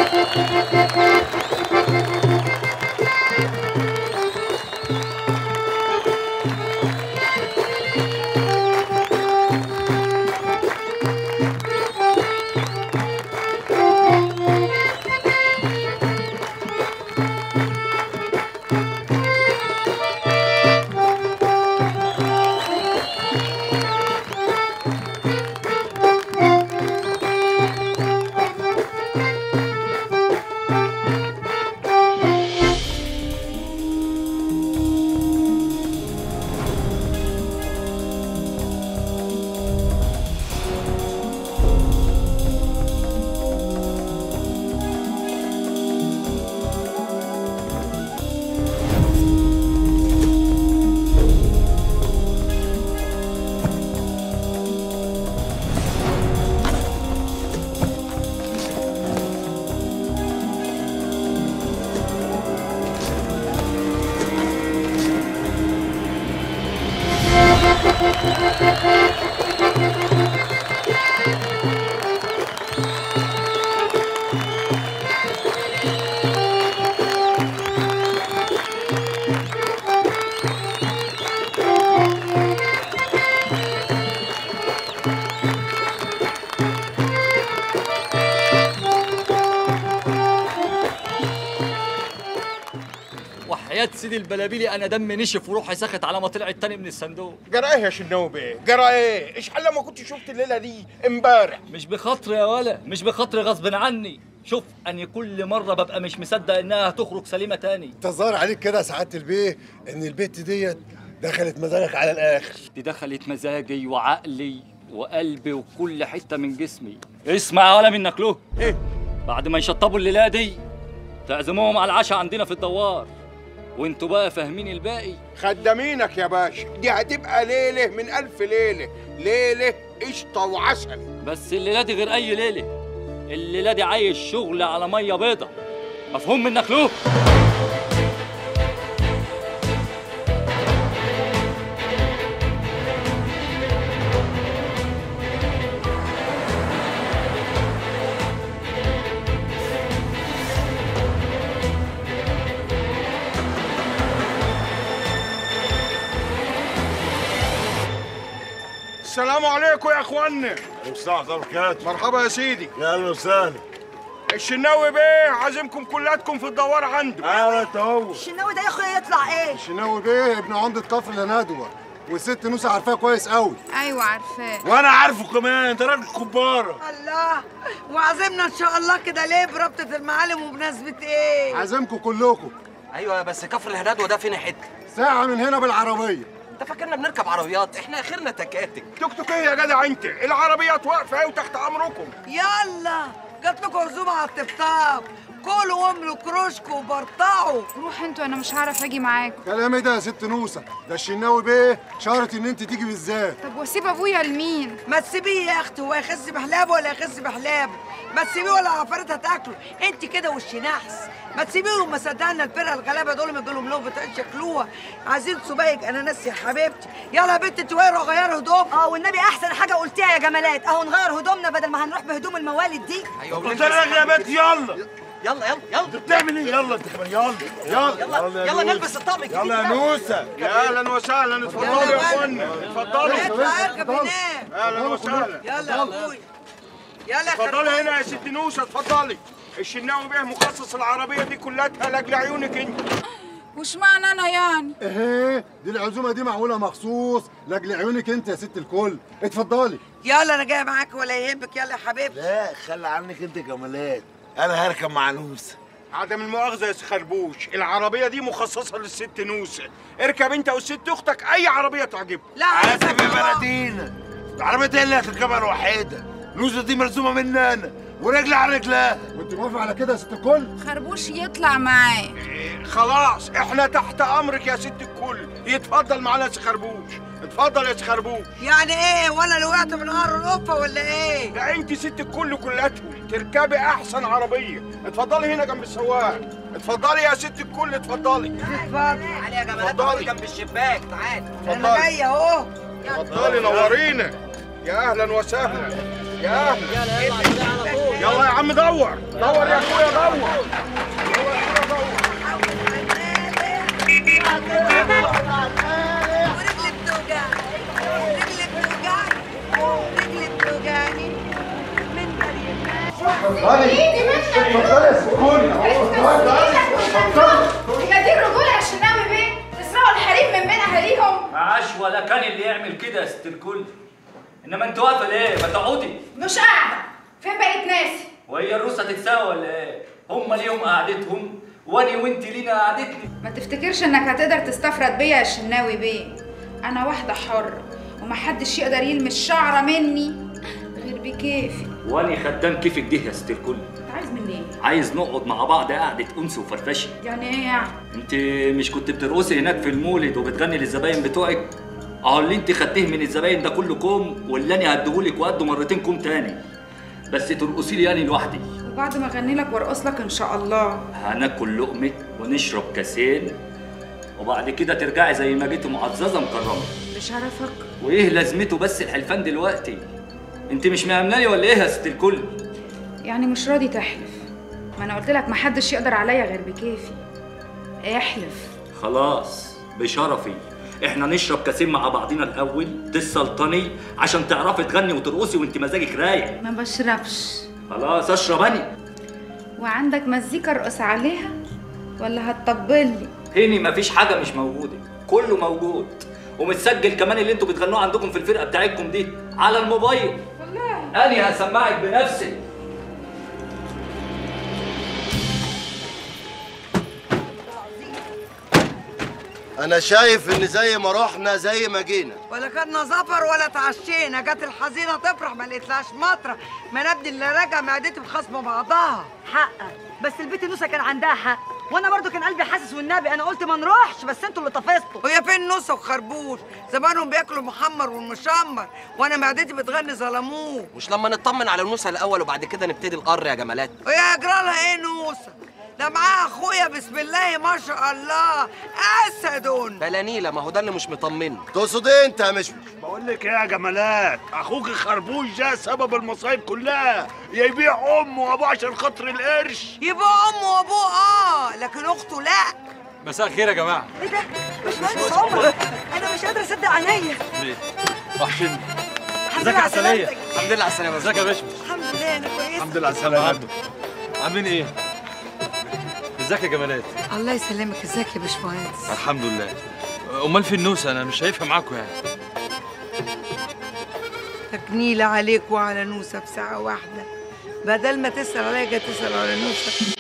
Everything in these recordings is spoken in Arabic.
وحياة سيدي البلابيلي انا دمي نشف وروحي سخت على ما طلع التاني من الصندوق. جرى ايه يا شناوي بيه؟ جرى ايه؟ ايش حل ما كنت شفت الليله دي امبارح؟ مش بخاطري يا ولا، مش بخاطري، غصب عني. شوف اني كل مره ببقى مش مصدق انها هتخرج سليمه تاني. انت ظاهر عليك كده يا سعاده البيه ان البت ديت دخلت مزاجك على الاخر. دي دخلت مزاجي وعقلي وقلبي وكل حته من جسمي. اسمع يا ولا منك له ايه؟ بعد ما يشطبوا الليله دي تعزموهم على العشاء عندنا في الدوار، وانتوا بقى فاهمين الباقي. خدامينك يا باشا، دي هتبقى ليله من الف ليله، ليله قشطه وعسل. بس الليله دي غير اي ليله، الليله دي عايش شغل على ميه بيضه. مفهوم منك له؟ السلام عليكم يا اخوانا. عليكم السلام ورحمه الله وبركاته. مرحبا يا سيدي. يا اهلا وسهلا. الشناوي بيه عازمكم كلاتكم في الدوار عنده. ايوه انت هو. الشناوي ده يا اخويا يطلع ايه؟ الشناوي بيه ابن عمده كفر ندوه، والست نوسه عارفاه كويس قوي. ايوه عارفاه. وانا عارفه كمان، انت راجل كباره. الله، وعازمنا ان شاء الله كده ليه بربطه المعالم وبمناسبه ايه؟ عازمكم كلكم. ايوه بس كفر الهندوه ده فين حته؟ ساعه من هنا بالعربيه. انت فاكرنا بنركب عربيات؟ احنا اخرنا تكاتك. توك توك ايه يا جدع انت؟ العربيات واقفه اهي وتحت امركم. يلا جات لكم عزومه على الطبطاب، كلوا واملوا كروشكوا وبرطعوا. روح انتوا، انا مش هعرف اجي معاكم. كلام ايه ده يا ست نوسه؟ ده الشناوي بيه شرط ان انت تيجي بالذات. طب واسيب ابويا لمين؟ ما تسيبيه يا اختي، هو يخس بحلابه ولا يخس بحلابه؟ ما تسيبيه ولا عفاريت هتاكله، انت كده وش نحس. ما تسيبيهم، ما صدقنا الفرقه الغلابه دول ما يجيلهم لقمه عيش ياكلوها. عايزين سبايك اناناس يا حبيبتي. يلا يا بنت تويروا غيروا هدوم. والنبي احسن حاجه قلتيها يا جمالات، اهو نغير هدومنا بدل ما هنروح بهدوم الموالد دي. ايوه قلت لك يا بنت يلا. يلا يلا يلا. انت بتعمل ايه؟ يلا انت كمان يلا نلبس الطقم الجديد. يلا يا نوسه. يا اهلا وسهلا، اتفضلوا يا اخوانا، اتفضلوا. اطلع اركب هناك. اهلا وسهلا. يلا يا ابوي، يلا يا اتفضلي هنا يا ست نوسه، اتفضلي. الشناوي بيه مخصص العربيه دي كلها لاجل عيونك انت. وش معنى انا يعني؟ ايه دي العزومه دي معموله مخصوص لاجل عيونك انت يا ست الكل. اتفضلي. يلا انا جايه معاك ولا يهمك. يلا يا حبيبتي. لا خلي عنك انت جمالات، انا هركب مع نوسه. عدم المؤاخذه يا خربوش، العربيه دي مخصصه للست نوسه. اركب انت والست اختك اي عربيه تعجبك. لا اسف يا بلدينا، العربيه هي اللي هتركبها الوحيده. نوسه دي مرسومه مني انا ورجل على رجلها. وانت موافق على كده يا ست الكل؟ خربوش يطلع معاه. خلاص احنا تحت امرك يا ست الكل. يتفضل معانا يا سي خربوش، اتفضل يا سي خربوش. يعني ايه؟ وانا اللي وقعت من نهار القفه ولا ايه؟ لا انت ست الكل كلاتهم تركبي احسن عربيه. اتفضلي هنا جنب السواق. اتفضلي يا ست الكل، اتفضلي. اتفضل. تعالي يا جمالات اقعدي جنب الشباك، تعالي. انا جايه اهو. اتفضلي نورينا. يا اهلا وسهلا. يا اهلا. يلا يا عم دور يا اخويا ايدي منك اتفضلي يا ست الكل. هي دي الرجوله يا شناوي بيه؟ تسرقوا الحريم من بين اهاليهم؟ معاش ولا كان اللي يعمل كده يا ست الكل. انما انت واقفه ليه؟ ما تقعدي. مش قاعده. فين بقيت ناسي؟ وهي الروسه تتساوى ولا ايه؟ هم ليهم قعدتهم واني وانت لينا قعدتنا. ما تفتكرش انك هتقدر تستفرد بيا يا شناوي بيه. انا واحده حره ومحدش يقدر يلمس شعره مني غير بكيفي. واني خدام كيفك دي يا ست الكل. انت عايز مني ايه؟ عايز نقعد مع بعض قعده انس وفرفشه. يعني ايه يعني؟ انت مش كنت بترقصي هناك في المولد وبتغني للزباين بتوعك؟ اهو اللي انت خدتيه من الزباين ده كله كوم، واللي انا هديهولك وقده مرتين كوم تاني. بس ترقصي لي يعني لوحدي. وبعد ما اغني لك وارقص لك ان شاء الله هناكل لقمه ونشرب كاسين، وبعد كده ترجعي زي ما جيتي معززه مكرمه. بشرفك. وايه لازمته بس الحلفان دلوقتي؟ انت مش مأمناني ولا ايه يا ست الكل؟ يعني مش راضي تحلف؟ ما انا قلت لك محدش يقدر عليا غير بكيفي. احلف. خلاص بشرفي. احنا نشرب كاسين مع بعضينا الاول تسلطني عشان تعرفي تغني وترقصي وانت مزاجك رايق. ما بشربش. خلاص اشرب اني. وعندك مزيكا ارقص عليها ولا هتطبلي؟ هني مفيش حاجه مش موجوده، كله موجود ومتسجل كمان. اللي انتوا بتغنوه عندكم في الفرقه بتاعتكم دي على الموبايل. والله اني هسمعك بنفسي. أنا شايف إن زي ما رحنا زي ما جينا. ولا كنا زفر ولا تعشينا، جت الحزينه تفرح ما لقيتلهاش مطرح، ما نبدي اللي راجع معدتي بخصم بعضها. حقك، بس البت نوسه كان عندها حق، وانا برضو كان قلبي حاسس والنبي انا قلت ما نروحش، بس انتوا اللي طفستوا. وهي فين نوسه وخربوش؟ زمانهم بياكلوا المحمر والمشمر، وانا معدتي بتغني ظلموه. مش لما نطمن على النوسه الاول وبعد كده نبتدي القر يا جمالات؟ وهي يجرالها ايه نوسه؟ ده معاها اخويا بسم الله ما شاء الله اسد. بلا نيله، ما هو ده اللي مش مطمني. تقصد إيه أنت يا مشمش؟ بقول لك ايه يا جمالات، اخوك خربوش ده سبب المصايب كلها. يبيع امه وابوه عشان خاطر القرش. يبقى امه وابوه لكن اخته لا. مساء الخير يا جماعه. ايه ده؟ باشمهندس عمر، انا مش قادره اصدق عينيا. ليه؟ وحشني. الحمد لله على سلامتك. الحمد لله على السلامه. ازيك يا باشا؟ الحمد لله انا كويسه. الحمد لله على السلامه. عاملين ايه؟ ازيك يا جمالات؟ الله يسلمك. ازيك يا باشمهندس؟ الحمد لله. امال في النوسه؟ انا مش شايفها معاكم يعني. تكنيلة عليك وعلى نوسة في ساعة واحدة، بدل ما تسأل عليا جاي تسأل على نوسة.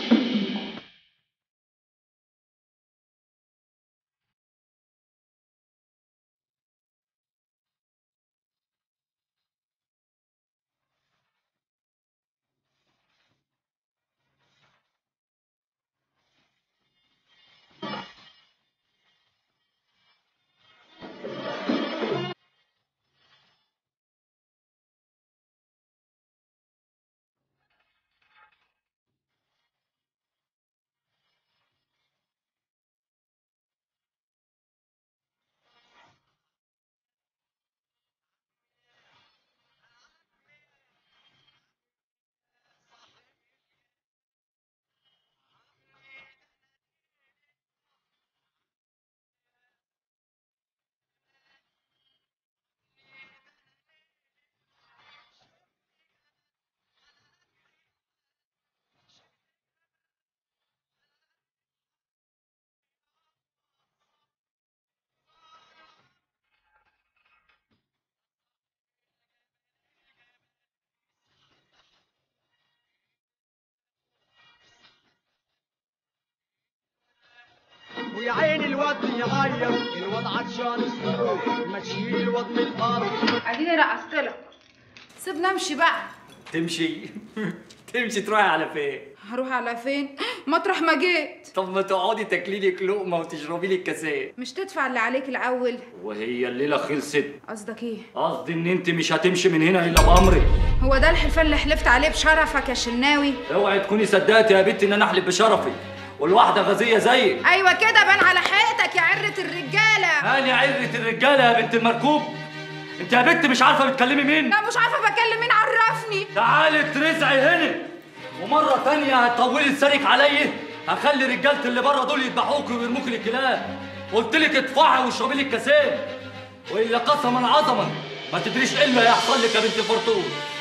ويا عين الواد يغير الواد عطشان الصدور ما تشيل الواد من الارض. اديني رقصت لك، سيبنا امشي بقى. تمشي؟ تمشي تروحي على فين؟ هروح على فين؟ مطرح ما جيت. طب ما تقعدي تاكلي لك لقمه وتشربي لك كاسين. مش تدفع اللي عليك الاول؟ وهي الليله خلصت. قصدك ايه؟ قصدي ان انت مش هتمشي من هنا الا بامري. هو ده الحلفان اللي حلفت عليه بشرفك يا شناوي؟ اوعي تكوني صدقتي يا بنتي ان انا احلف بشرفي والواحده غازيه زيك. ايوه كده بان على حقيقتك يا عرة الرجاله. هاني عرة الرجاله يا بنت المركوب. انت يا بنت مش عارفه بتكلمي مين؟ لا مش عارفه بكلم مين، عرفني. تعالي ترزعي هنا ومره تانيه هتطولي لسانك عليا هخلي رجاله اللي بره دول يذبحوك ويرموك للكلاب. قلت لك ادفعي واشربي لك كاسين والا قسما عظما ما تدريش ايه اللي هيحصل لك يا بنت الفرطوس.